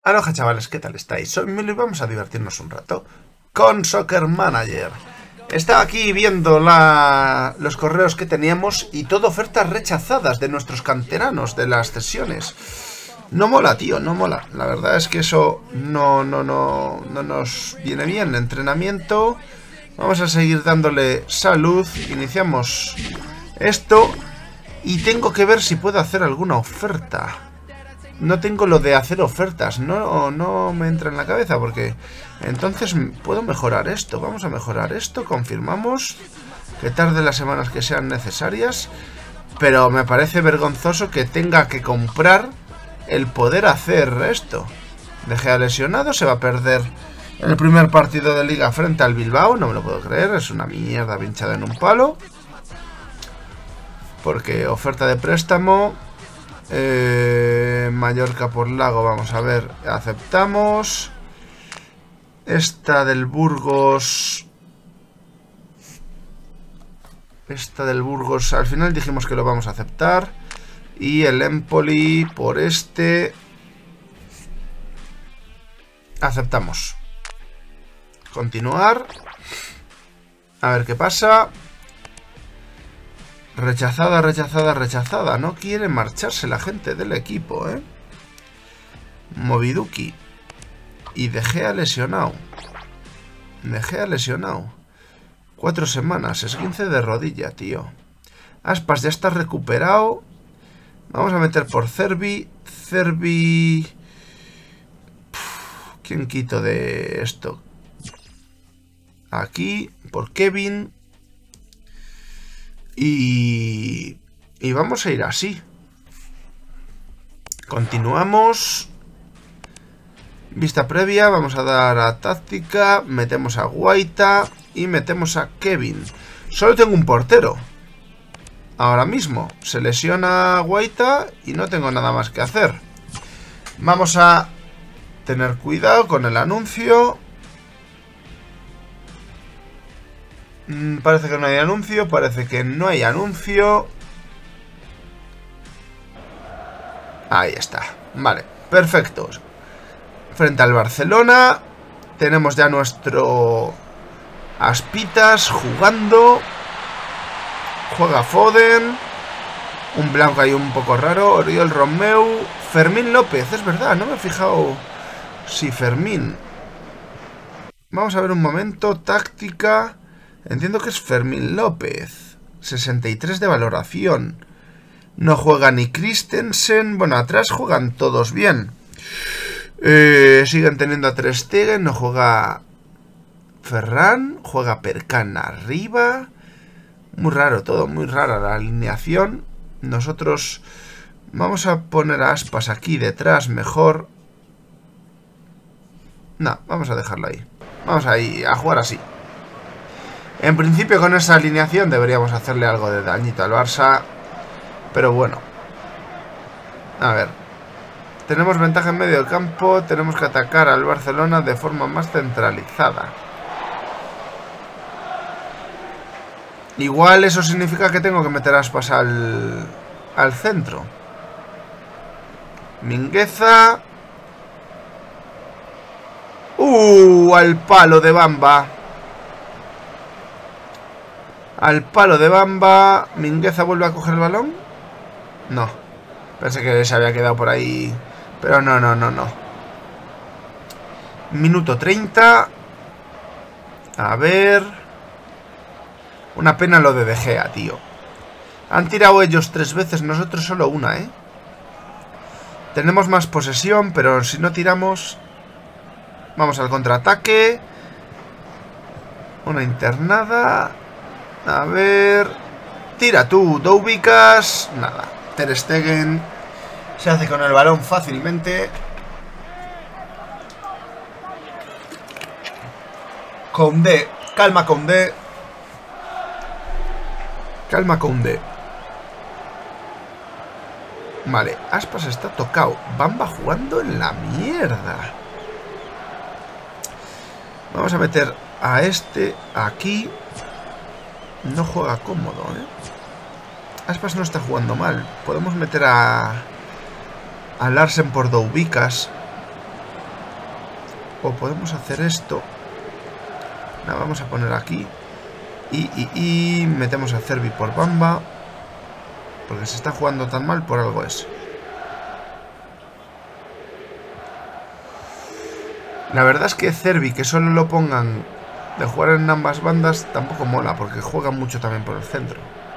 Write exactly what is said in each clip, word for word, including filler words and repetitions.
Aloha chavales, ¿qué tal estáis? Soy Milo y vamos a divertirnos un rato con Soccer Manager. Estaba aquí viendo la... los correos que teníamos y todo ofertas rechazadas de nuestros canteranos de las cesiones. No mola, tío, no mola. La verdad es que eso no, no, no, no nos viene bien. Entrenamiento. Vamos a seguir dándole salud. Iniciamos esto y tengo que ver si puedo hacer alguna oferta. No tengo lo de hacer ofertas, no, no me entra en la cabeza porque entonces puedo mejorar esto. Vamos a mejorar esto, confirmamos que tarde las semanas que sean necesarias, pero me parece vergonzoso que tenga que comprar el poder hacer esto. De Gea lesionado, se va a perder el primer partido de liga frente al Bilbao, no me lo puedo creer, es una mierda pinchada en un palo. Porque oferta de préstamo... Eh, Mallorca por Lago, vamos a ver, aceptamos. Esta del Burgos. Esta del Burgos, al final dijimos que lo vamos a aceptar. Y el Empoli por este. Aceptamos. Continuar. A ver qué pasa. Rechazada, rechazada, rechazada. No quiere marcharse la gente del equipo, ¿eh? Moviduki. Y De Gea lesionado. De Gea lesionado. Cuatro semanas. Esguince de rodilla, tío. Aspas ya está recuperado. Vamos a meter por Cervi. Cervi... Pff, ¿quién quito de esto? Aquí. Por Kevin. Y, y vamos a ir así. Continuamos. Vista previa. Vamos a dar a táctica. Metemos a Guaita. Y metemos a Kevin. Solo tengo un portero. Ahora mismo. Se lesiona Guaita. Y no tengo nada más que hacer. Vamos a tener cuidado con el anuncio. Parece que no hay anuncio, parece que no hay anuncio. Ahí está, vale, perfecto. Frente al Barcelona. Tenemos ya nuestro Aspitas jugando. Juega Foden. Un blanco ahí un poco raro. Oriol Romeu. Fermín López, es verdad, no me he fijado si Fermín. Vamos a ver un momento, táctica. Entiendo que es Fermín López. sesenta y tres de valoración. No juega ni Christensen. Bueno, atrás juegan todos bien. Eh, siguen teniendo a Ter Stegen. No juega Ferran. Juega Perkan arriba. Muy raro todo, muy rara la alineación. Nosotros vamos a poner a Aspas aquí detrás mejor. No, vamos a dejarlo ahí. Vamos ahí a jugar así. En principio con esa alineación deberíamos hacerle algo de dañito al Barça. Pero bueno. A ver. Tenemos ventaja en medio del campo. Tenemos que atacar al Barcelona de forma más centralizada. Igual eso significa que tengo que meter aspas al, al centro. Mingueza. Uh, al palo de Bamba. Al palo de Bamba. Mingueza vuelve a coger el balón. No. Pensé que se había quedado por ahí. Pero no, no, no, no. Minuto treinta. A ver. Una pena lo de De Gea, tío. Han tirado ellos tres veces, nosotros solo una, ¿eh? Tenemos más posesión, pero si no tiramos... Vamos al contraataque. Una internada... A ver... Tira tú, Doubicas. Nada. Ter Stegen se hace con el balón fácilmente. Koundé. Calma, Koundé. Calma, Koundé. Vale, Aspas está tocado. Bamba jugando en la mierda. Vamos a meter a este aquí. No juega cómodo, ¿eh? Aspas no está jugando mal. Podemos meter a... a Larsen por Doubicas. O podemos hacer esto. La vamos a poner aquí. Y, y, y metemos a Cervi por Bamba. Porque se está jugando tan mal, por algo es. La verdad es que Cervi, que solo lo pongan de jugar en ambas bandas, tampoco mola, porque juega mucho también por el centro.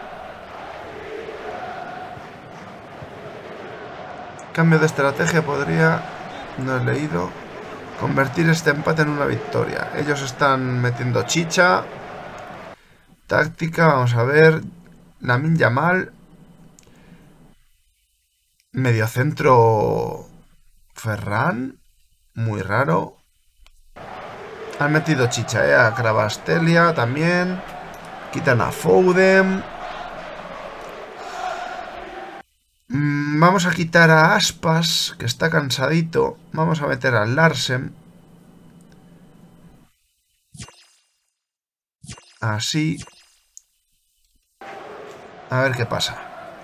Cambio de estrategia podría, no he leído, convertir este empate en una victoria. Ellos están metiendo chicha. Táctica, vamos a ver. Lamine Yamal. Mediocentro Ferran. Muy raro. Han metido chicha, ¿eh? A Cravastelia también. Quitan a Foden. Mm, vamos a quitar a Aspas, que está cansadito. Vamos a meter a Larsen. Así. A ver qué pasa.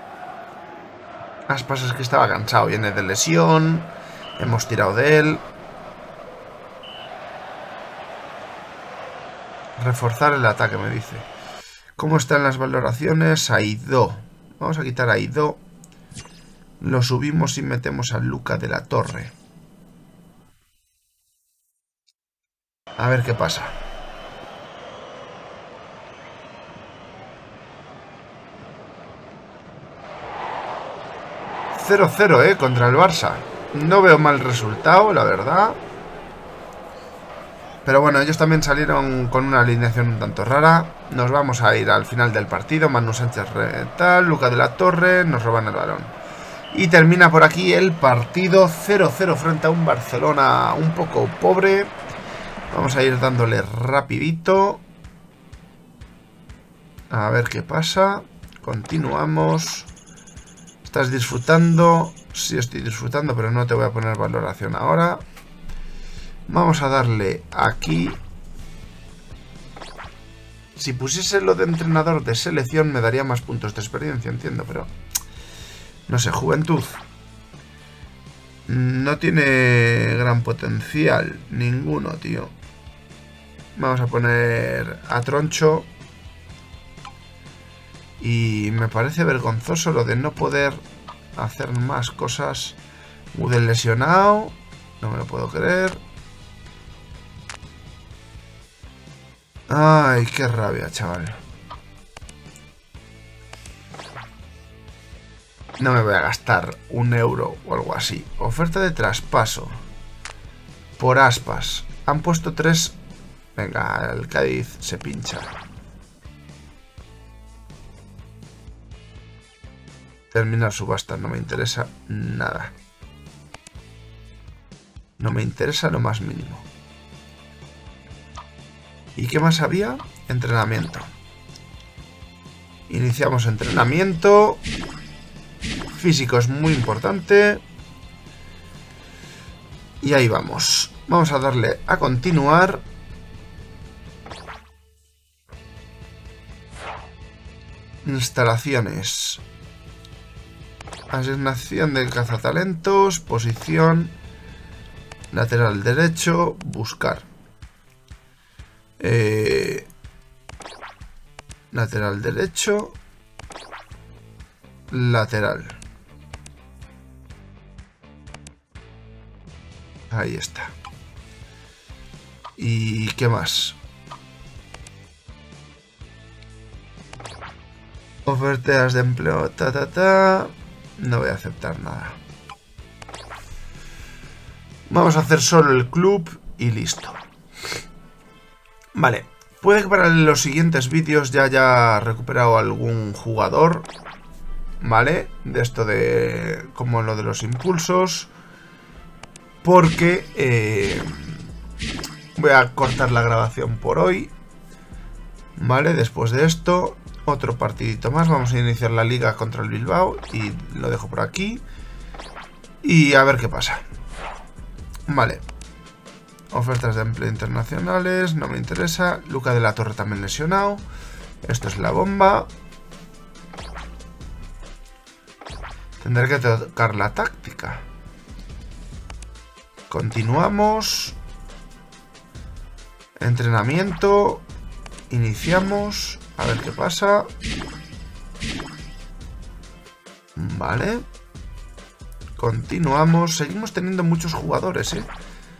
Aspas es que estaba cansado. Viene de lesión. Hemos tirado de él. Reforzar el ataque, me dice. ¿Cómo están las valoraciones? Aidó. Vamos a quitar a Aidó. Lo subimos y metemos a Luca de la Torre. A ver qué pasa. cero cero, eh, contra el Barça. No veo mal resultado, la verdad. Pero bueno, ellos también salieron con una alineación un tanto rara. Nos vamos a ir al final del partido. Manu Sánchez tal, Luca de la Torre, nos roban el balón. Y termina por aquí el partido cero cero frente a un Barcelona un poco pobre. Vamos a ir dándole rapidito. A ver qué pasa. Continuamos. ¿Estás disfrutando? Sí, estoy disfrutando, pero no te voy a poner valoración ahora. Vamos a darle aquí. Si pusiese lo de entrenador de selección me daría más puntos de experiencia, entiendo, pero... No sé, juventud. No tiene gran potencial, ninguno, tío. Vamos a poner a Troncho. Y me parece vergonzoso lo de no poder hacer más cosas. Udel lesionado. No me lo puedo creer. Ay, qué rabia, chaval. No me voy a gastar un euro o algo así. Oferta de traspaso. Por Aspas. Han puesto tres. Venga, el Cádiz se pincha. Terminar subasta, no me interesa nada. No me interesa lo más mínimo. ¿Y qué más había? Entrenamiento. Iniciamos entrenamiento. Físico es muy importante. Y ahí vamos. Vamos a darle a continuar. Instalaciones. Asignación del cazatalentos. Posición. Lateral derecho. Buscar. Eh, lateral derecho. Lateral. Ahí está. ¿Y qué más? Ofertas de empleo. Ta, ta, ta. No voy a aceptar nada. Vamos a hacer solo el club y listo. Vale. Puede que para los siguientes vídeos ya haya recuperado algún jugador. ¿Vale? De esto de... como lo de los impulsos. Porque... Eh, voy a cortar la grabación por hoy. ¿Vale? Después de esto... Otro partidito más. Vamos a iniciar la liga contra el Bilbao. Y lo dejo por aquí. Y a ver qué pasa. Vale. Ofertas de empleo internacionales. No me interesa. Luca de la Torre también lesionado. Esto es la bomba. Tendré que tocar la táctica. Continuamos. Entrenamiento. Iniciamos. A ver qué pasa. Vale. Continuamos. Seguimos teniendo muchos jugadores, ¿eh?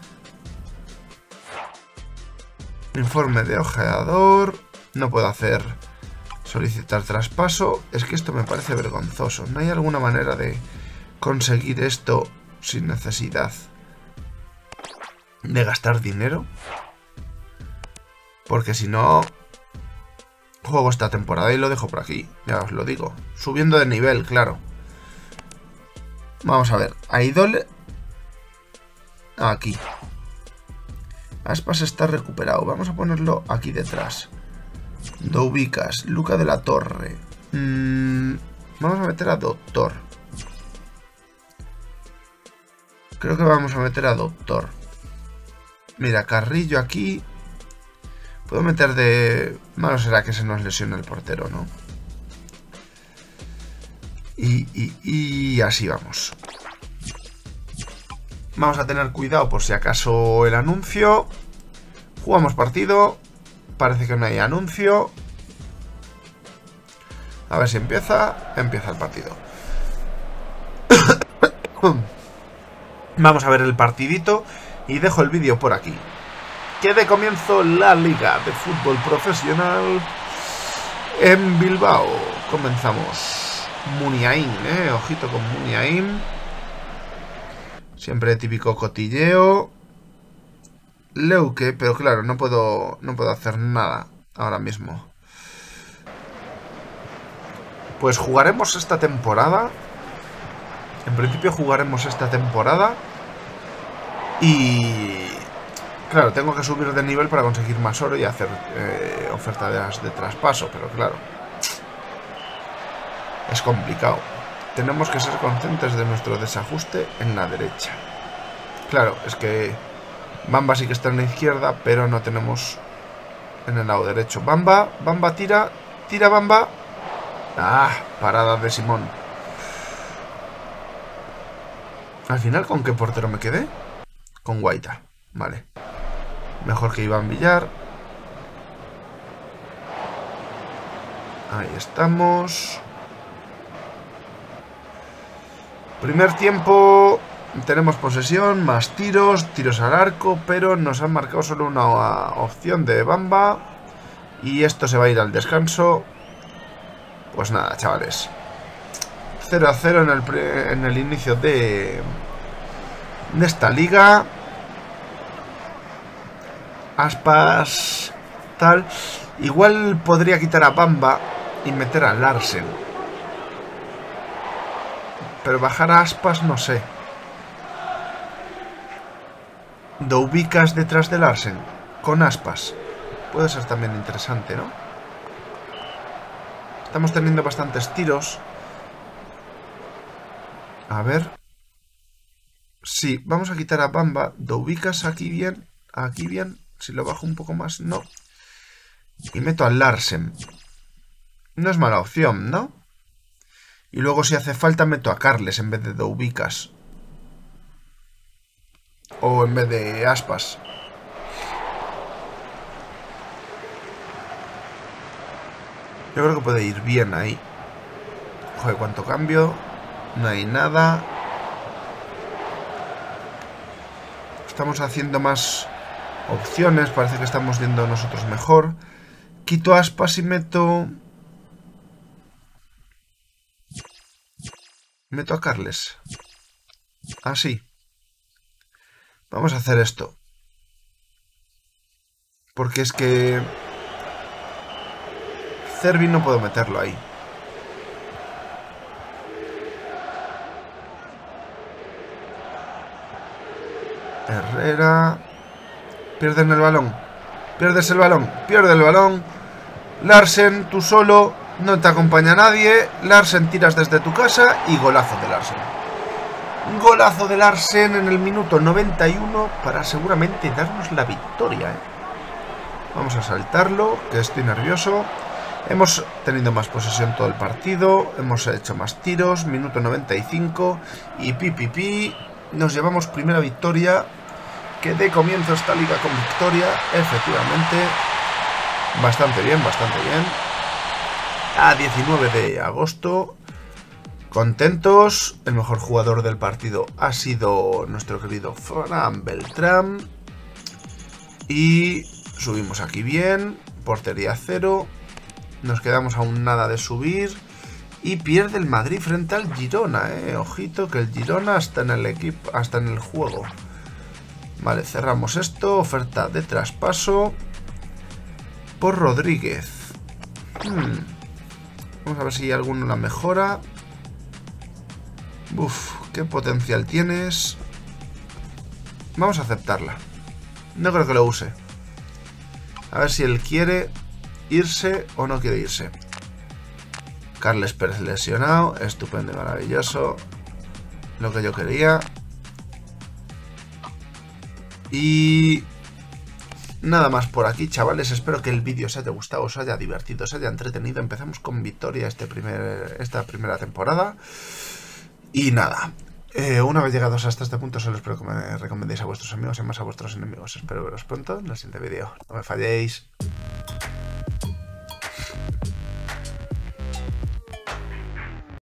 Informe de ojeador. No puedo hacer solicitar traspaso. Es que esto me parece vergonzoso. ¿No hay alguna manera de conseguir esto sin necesidad de gastar dinero? Porque si no, juego esta temporada y lo dejo por aquí. Ya os lo digo. Subiendo de nivel, claro. Vamos a ver. Idol. Aquí. Aspas está recuperado. Vamos a ponerlo aquí detrás. Doubicas. Luca de la Torre. Mm, vamos a meter a Doctor. Creo que vamos a meter a Doctor. Mira, Carrillo aquí. Puedo meter de... Malo será que se nos lesione el portero, ¿no? Y, y, y así vamos. Vamos a tener cuidado por si acaso el anuncio. Jugamos partido. Parece que no hay anuncio. A ver si empieza. Empieza el partido. Vamos a ver el partidito. Y dejo el vídeo por aquí. Que de comienzo la Liga de Fútbol Profesional en Bilbao. Comenzamos. Muniain, eh. Ojito con Muniain. Siempre típico cotilleo. Leuke, pero claro, no puedo, no puedo hacer nada ahora mismo. Pues jugaremos esta temporada. En principio jugaremos esta temporada. Y... claro, tengo que subir de nivel para conseguir más oro y hacer eh, ofertas de, de traspaso. Pero claro, es complicado. Tenemos que ser conscientes de nuestro desajuste en la derecha. Claro, es que Bamba sí que está en la izquierda, pero no tenemos en el lado derecho. Bamba, Bamba tira, tira Bamba. Ah, parada de Simón. Al final, ¿con qué portero me quedé? Con Guaita, vale. Mejor que Iván Villar. Ahí estamos. Primer tiempo, tenemos posesión, más tiros, tiros al arco, pero nos han marcado solo una opción de Bamba. Y esto se va a ir al descanso. Pues nada, chavales. cero a cero en el, pre, en el inicio de, de esta liga. Aspas, tal. Igual podría quitar a Bamba y meter a Larsen. Pero bajar a Aspas no sé. Doubicas detrás de Larsen. Con Aspas. Puede ser también interesante, ¿no? Estamos teniendo bastantes tiros. A ver. Sí, vamos a quitar a Bamba. Doubicas aquí bien. Aquí bien. Si lo bajo un poco más, no. Y meto a Larsen. No es mala opción, ¿no? Y luego si hace falta meto a Carles en vez de Doubicas. O en vez de Aspas. Yo creo que puede ir bien ahí. Joder, cuánto cambio. No hay nada. Estamos haciendo más opciones. Parece que estamos viendo nosotros mejor. Quito Aspas y meto... Meto a Carles. Así. Vamos a hacer esto. Porque es que... Cervi no puedo meterlo ahí. Herrera. Pierden el balón. Pierdes el balón. Pierde el balón. Larsen, tú solo. No te acompaña nadie. Larsen, tiras desde tu casa. Y golazo de Larsen. Un golazo de Larsen en el minuto noventa y uno. Para seguramente darnos la victoria, ¿eh? Vamos a saltarlo, que estoy nervioso. Hemos tenido más posesión todo el partido. Hemos hecho más tiros. Minuto noventa y cinco. Y pi pi pi. Nos llevamos primera victoria que dé comienzo esta liga con victoria. Efectivamente. Bastante bien, bastante bien. A diecinueve de agosto. Contentos. El mejor jugador del partido ha sido nuestro querido Fran Beltrán. Y subimos aquí bien. Portería cero. Nos quedamos a un nada de subir. Y pierde el Madrid frente al Girona, eh. Ojito que el Girona está en el equipo, hasta en el juego. Vale, cerramos esto. Oferta de traspaso por Rodríguez. Hmm. Vamos a ver si alguno la mejora. Uf, qué potencial tienes. Vamos a aceptarla. No creo que lo use. A ver si él quiere irse o no quiere irse. Carles Pérez lesionado. Estupendo y maravilloso. Lo que yo quería. Y nada más por aquí, chavales. Espero que el vídeo os haya gustado, os haya divertido, os haya entretenido. Empezamos con victoria este primer, esta primera temporada. Y nada, eh, una vez llegados hasta este punto, solo espero que me recomendéis a vuestros amigos y más a vuestros enemigos. Espero veros pronto en el siguiente vídeo. No me falléis.